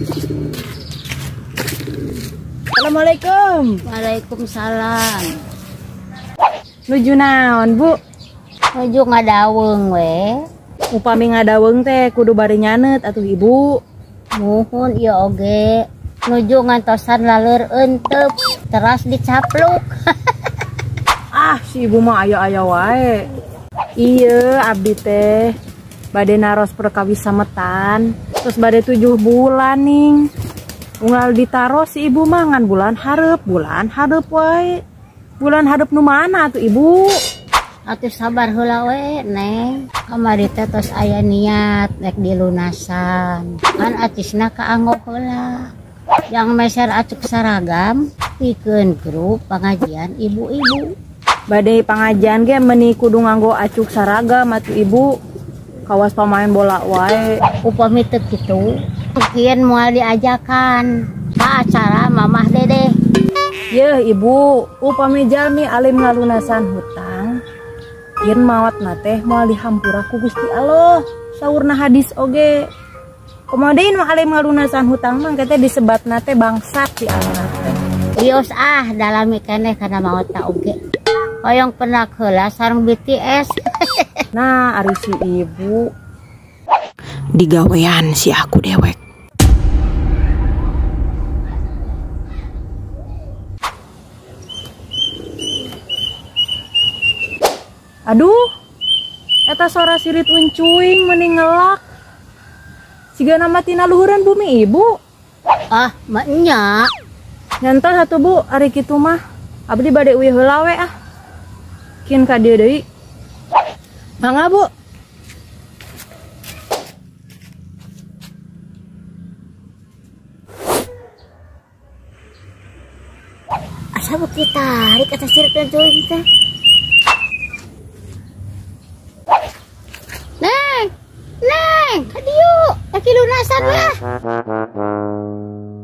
Assalamualaikum. Waalaikumsalam. Nuju naon, Bu? Nuju ngadaweng we. Upami ngadaweng teh kudu bari nyanet atuh Ibu. Muhun ieu oge. Nuju ngantosan laleur euteup, teras dicapluk. Ah, si Ibu mah aya-aya wae. Ieu abdi teh bade naros perkawis sametan, terus bade 7 bulan ning. Unggal ditaruh si Ibu mangan bulan hareup wae. Bulan hareup nu mana tuh Ibu? Atuh sabar heula we, Neng. Kamari teh tos aya niat rek dilunasan. Kan atisna kaanggo heula. Yang meser acuk seragam pikeun grup pengajian ibu-ibu. Badai pengajian ge meuni kudu nganggo acuk saragam atuh Ibu. Kawas pamain bola wae. Upami teu kitu, mungkin moal diajakan ka acara Mamah Dede. Yeuh Ibu, upami jalmi alim ngalunasan hutang, yen maotna teh moal dihampura ku Gusti Allah. Saurna hadis oge. Komodein mah alim ngalunasan hutang mah teh disebatna teh bangsat di akhirat teh. Ios dalami keneh kana maota oge. Hoyong penak heula sareng BTS. Nah, ari si Ibu digawean si aku dewek. Aduh, eta sora sirit uncuing mending ngelak. Siga nama tina luhuran bumi Ibu. Ah, mak nya. Nyantos atuh Bu, ari kitu mah abdi bade uih heula we ah. Kin ka dieu deui. Mangga Bu. Asa beuki tarik eta sirit uncuing teh. Neng, ka dieu, laki lunasan lah.